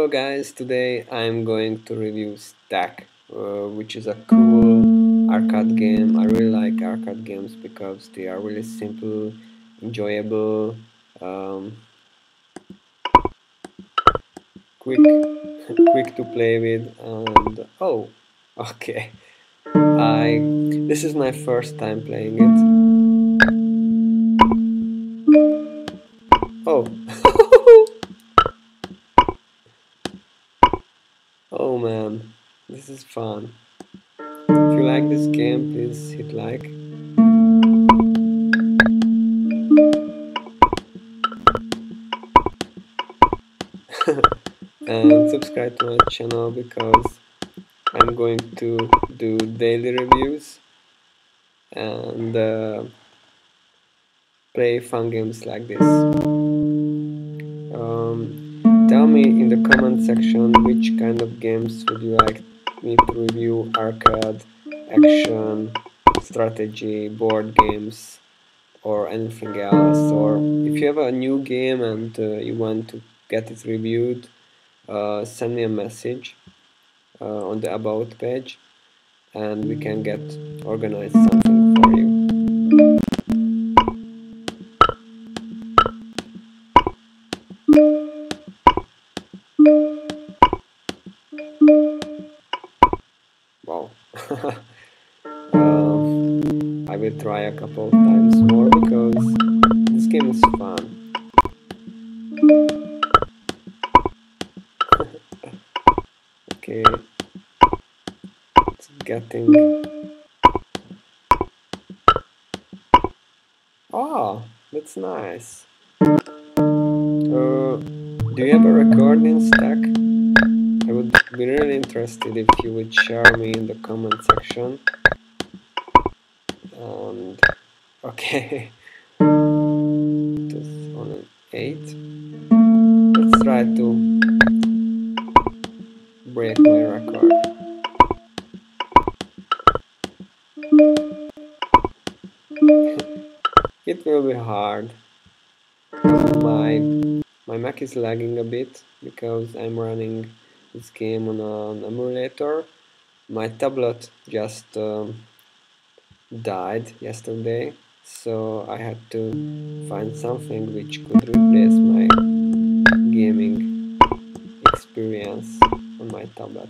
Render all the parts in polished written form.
Hello guys, today I'm going to review Stack, which is a cool arcade game. I really like arcade games because they are really simple, enjoyable, um, quick, quick to play with, and oh, okay. This is my first time playing it. Oh. Oh man, this is fun. If you like this game, please hit like. And subscribe to my channel because I'm going to do daily reviews and play fun games like this. Tell me in the comment section which kind of games would you like me to review: arcade, action, strategy, board games, or anything else. Or if you have a new game and you want to get it reviewed, send me a message on the about page and we can get organized something for you. Wow. I will try a couple of times more because this game is fun. Okay, it's getting... Oh, that's nice. Do you have a recording Stack? I would be really interested if you would share me in the comment section. And okay, just on an 8. Let's try to break my record. It will be hard. My Mac is lagging a bit because I'm running this game on an emulator. My tablet just died yesterday, so I had to find something which could replace my gaming experience on my tablet.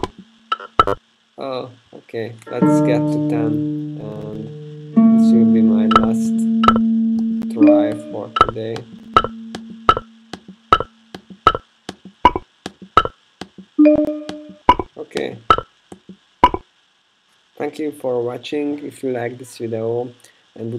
Oh, okay, let's get to 10 and this will be my last try for today. Okay. Thank you for watching. If you like this video and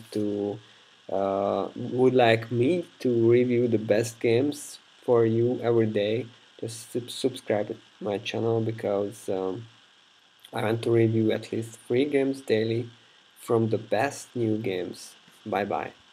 would like me to review the best games for you every day, just subscribe to my channel because I want to review at least 3 games daily from the best new games. Bye bye.